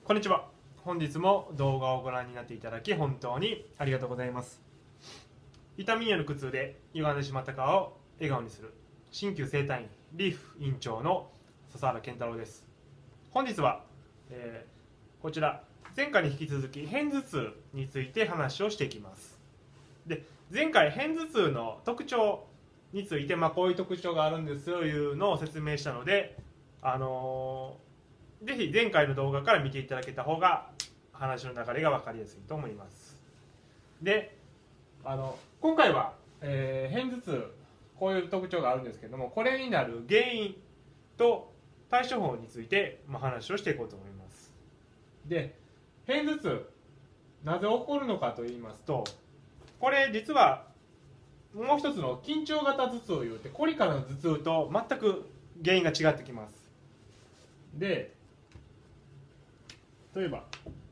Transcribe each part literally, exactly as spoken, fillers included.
こんにちは。本日も動画をご覧になっていただき本当にありがとうございます。痛みによる苦痛で歪んでしまった顔を笑顔にする鍼灸整体院リーフ院長の笹原健太郎です。本日は、えー、こちら前回に引き続き片頭痛について話をしていきます。で前回片頭痛の特徴について、まあ、こういう特徴があるんですよというのを説明したので、あのーぜひ前回の動画から見ていただけた方が話の流れが分かりやすいと思います。であの今回は、えー、片頭痛こういう特徴があるんですけども、これになる原因と対処法について、まあ、話をしていこうと思います。で片頭痛なぜ起こるのかと言いますと、これ実はもう一つの緊張型頭痛を言うて、コリからの頭痛と全く原因が違ってきます。で例えば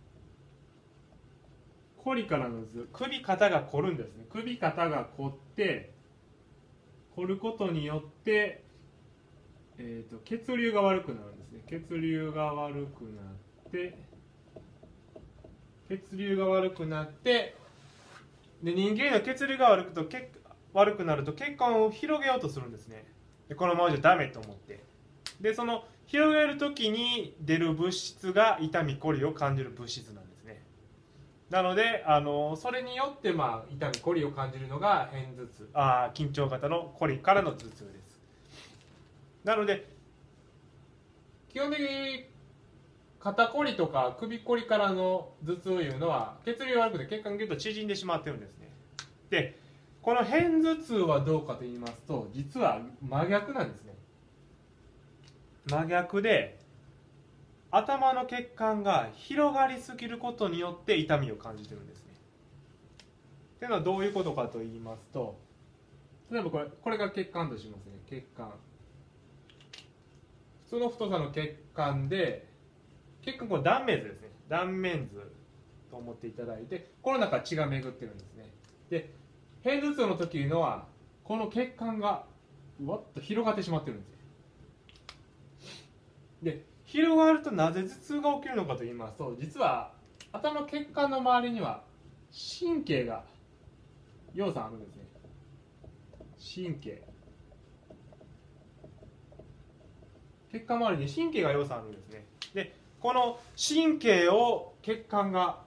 コリからの頭痛、首肩が凝るんですね。首肩が凝って凝ることによって、えーと、血流が悪くなるんですね。血流が悪くなって血流が悪くなってで人間の血流が悪くと血悪くなると血管を広げようとするんですね。でこのままじゃダメと思って、でその広げる時に出る物質が痛みこりを感じる物質なんですね。なのであのそれによって、まあ、痛みこりを感じるのが片頭痛、あ緊張型のこりからの頭痛です。なので基本的に肩こりとか首こりからの頭痛というのは血流が悪くて血管がギュッと縮んでしまってるんですね。でこの片頭痛はどうかと言いますと、実は真逆なんですね。真逆で頭の血管が広がりすぎることによって痛みを感じてるんですね。っていうのはどういうことかと言いますと、例えばこれこれが血管としますね。血管、普通の太さの血管で、血管これ断面図ですね。断面図と思っていただいて、この中血が巡ってるんですね。で片頭痛の時のはこの血管がわっと広がってしまってるんですよ。で広がるとなぜ頭痛が起きるのかと言いますと、実は頭の血管の周りには神経が要素あるんですね。神経、血管周りに神経が要素あるんですね。でこの神経を血管が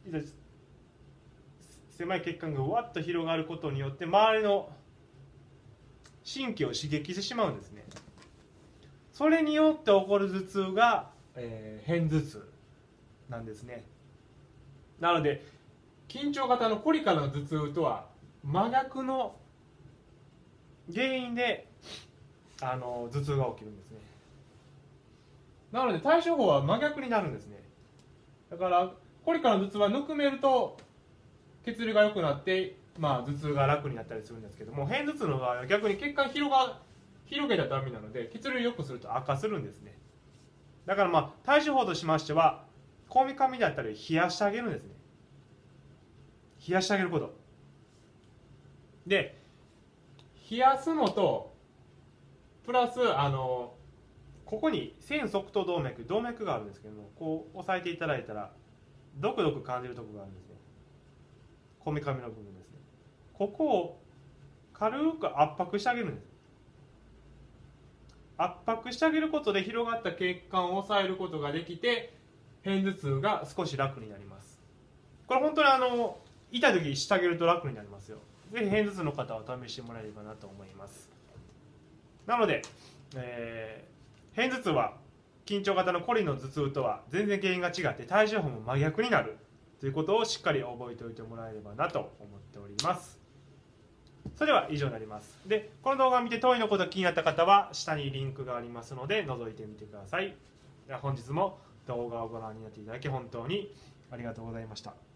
狭い血管がわっと広がることによって周りの神経を刺激してしまうんですね。それによって起こる頭痛が、えー、片頭痛なんですね。なので緊張型のコリからの頭痛とは真逆の原因であの頭痛が起きるんですね。なので対処法は真逆になるんですね。だからコリからの頭痛はぬくめると血流が良くなって、まあ、頭痛が楽になったりするんですけども、片頭痛の場合は逆に血管広が広げたためなので血流を良くすると悪化するんですね。だからまあ対処法としましては、こめかみだったり冷やしてあげるんですね。冷やしてあげることで、冷やすのとプラスあのここに線側頭動脈動脈があるんですけども、こう押さえていただいたらドクドク感じるところがあるんですね。こめかみの部分ですね。ここを軽く圧迫してあげるんです。圧迫してあげることで広がった血管を抑えることができて、片頭痛が少し楽になります。これ本当にあの痛い時してあげると楽になりますよ。ぜひ片頭痛の方は試してもらえればなと思います。なので、えー、片頭痛は緊張型のコリの頭痛とは全然原因が違って対処法も真逆になるということをしっかり覚えておいてもらえればなと思っております。それでは以上になります。で、この動画を見て当院のことが気になった方は下にリンクがありますので覗いてみてください。では本日も動画をご覧になっていただき本当にありがとうございました。